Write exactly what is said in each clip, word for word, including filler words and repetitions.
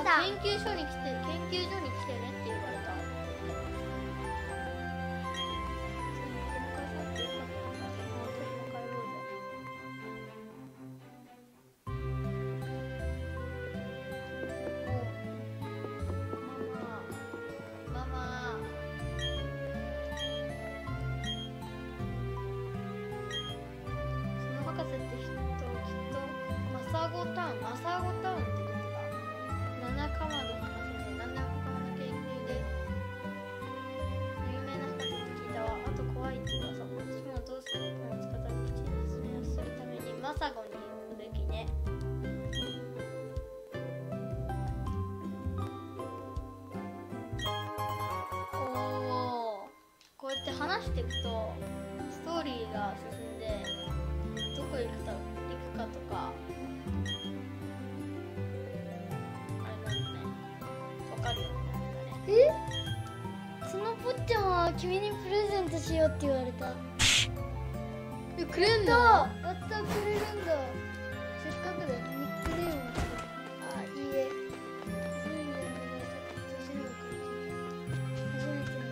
た。 研究所に来て研究所に来てねって言われた。ママその博士って人きっとマサゴタウンマサゴタウンってどこだ。七かまど博士で何でもかまど研究で有名な博士って聞いたわ。あと怖いって噂。私もどうするかの使った口に説明をするためにマサゴに行くべきね。おお、こうやって話していくとストーリーが進んでどこ行くか行くかとかあれなんだね、わかるようになるんだね。 え、そのぽっちゃんは君にプレゼントしようって言われた。 え、くれんの？ やった、くれるんだ。せっかくだよ、ニックネームを作る。あ、いいえ。初めての初めて初めての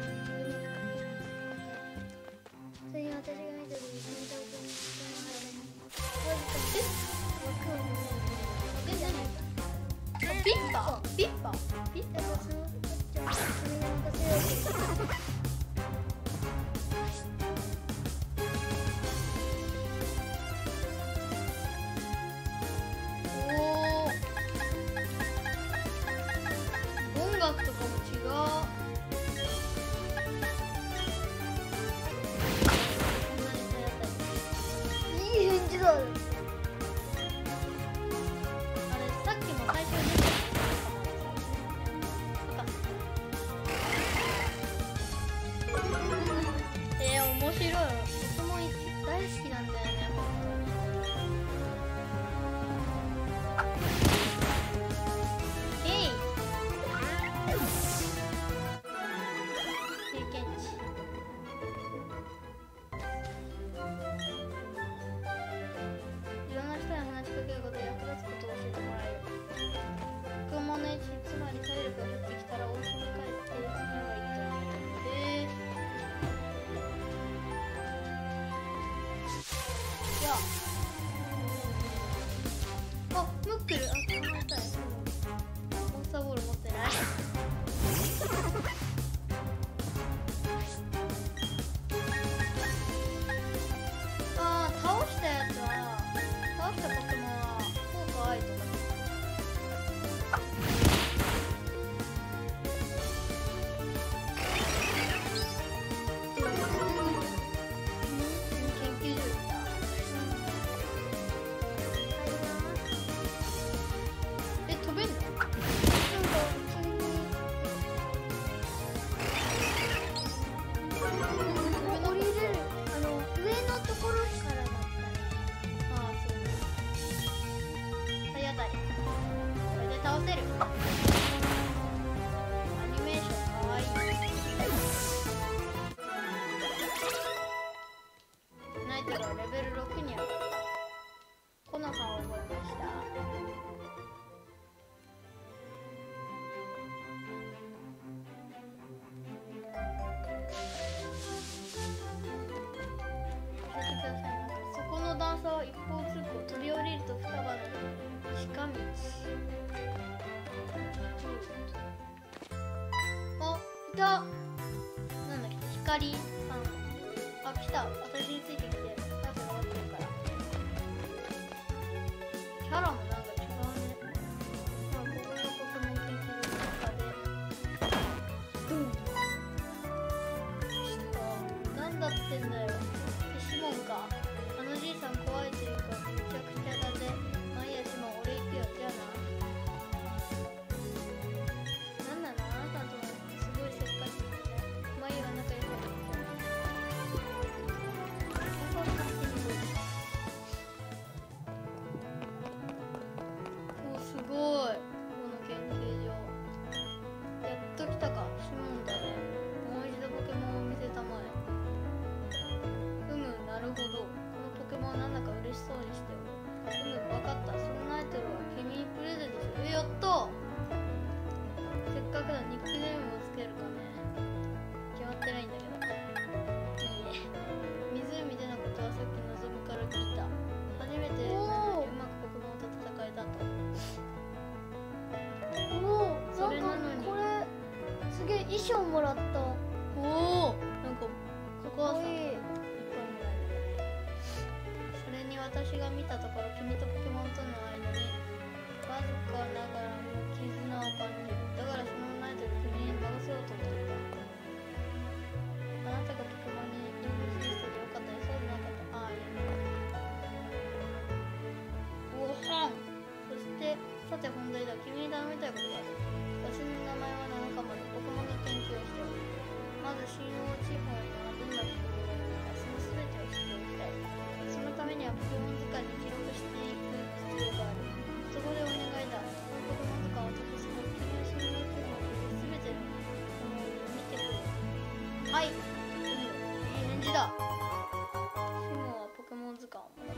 それに私が見た時に君と僕に人の間にわずかに枠を見る。 え、何？ピッパ？ピッパ？ピッパ？ だからそのぽっちゃんは君に渡せようって言ってた。 音楽とかも違う。 いい返事だ。 あれさっきも最初に出てた。えー、面白い。僕も大好きなんだよね、本当に。えい。経験値。いろんな人に話しかけることで役立つことを教えてもらえる。空門の位置、つまり体力が減ってきたらお家に帰って休めばいいと。へえ。いや。あ、ムックル。あ、捕まえたい。モンスターボール持ってない。あー、倒したやつは倒したポケモンは効果愛とか研究所行った。え、飛べんの？ 降りれる、あの上のところからだったね。 ああ、そうね。体当たり。これで倒せる。アニメーションかわいい。ナイトがレベルろくに上がった。木の葉を覚えました。教えてください。そこの段差は一方通行。飛び降りると双葉の近道。あ、いた。なんだっけ、光さん。あ、来た。私についてきて。パスが待ってるから。キャラもなんか違うね。まあ、ここがポケモン研究所の中で。ドン。ちょっと、なんだってんだよ。シモンか。あのじいさん怖いというかめちゃくちゃだぜ。まあいいや、シモン、俺行くよ。じゃあな。なんなの、あなたとすごいせっかちなんだね。まあいいわ、仲良くなって。ここを勝手にどうぞ。 章もらった。 おお、なんかココアさんかっこいい。 いっぱいもらえる。それに私が見たところ、君とポケモンとの間にわずかながらも絆を感じる。だからそのナイトで君に任せようと思った。あなたがポケモンによろしい人でよかったり、そうでなかった。ああ、いいね。おはん。そしてさて本題だ。君に頼みたいことがある。私の名前は七日までポケモンの研究をしておる。まず新王地方にはどんな工夫があるのか、その全てを知っておきたい。そのためにはポケモン図鑑に記録していく必要がある。そこでお願いだ。このポケモン図鑑を渡すの君は新王地方に全てのポケモンを見てくれ。はい。いい返事だ。シモはポケモン図鑑をもらった。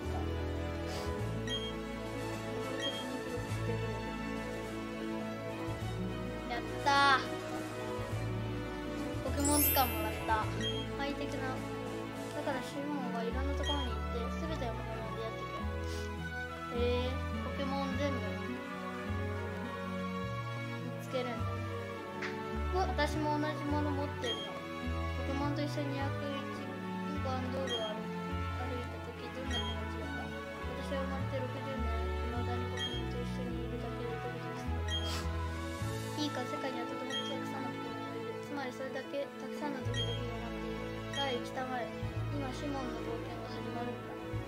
やったー。ポケモン図鑑もらった。ハイテクな。だからシモンはいろんなところに行って全てのポケモンでやってくれ。へえー、ポケモン全部見つけるんだ。私も同じもの持ってるの。ポケモンと一緒に約いちばん道路を歩いた時どんな気持ちだった？私は生まれてろくじゅうねん、未だにポケモンと一緒にいるだけでドキドキする。いいか、世界にはとてもたくさんのポケモンがいる。つまりそれだけたくさんのドキドキが待っている。さあ行きたまえ。今シモンの冒険が始まるんだ。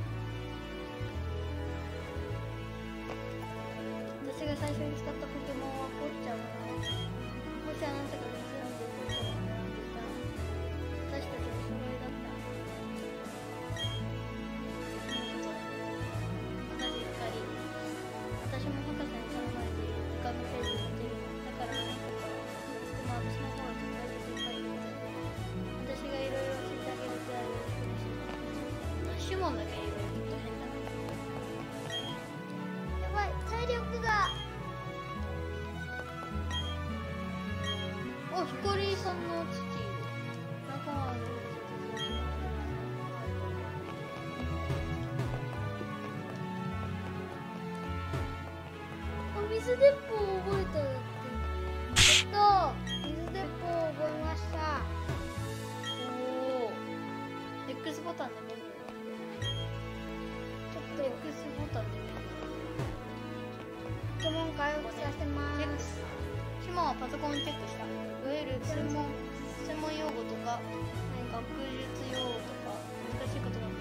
私が最初に使ったポケモンはポッチャマだ。もしあなたが見せられてポッチャを選んでいたら、私たちはお揃いだった。同じ光。私も博士に頼まれている。時間のページを見ている。だからあなたからでも私の方が考えていっぱいいるみたいで、私がいろいろ教えてあげるくらいよろしくね。シモンだけいろいろきっと変だな。 やばい、体力が。 お、ヒコリーさんの父いる。仲間はどうぞ。 お水鉄砲を覚えたよって。えっと水鉄砲を覚えました。 おお。X ボタンでメニュー。 ちょっと X ボタンでメニュー。 ポケモン回復させます。 シモンはパソコンをチェックした。いわゆる専門専門用語とか学術用語とか難しいことが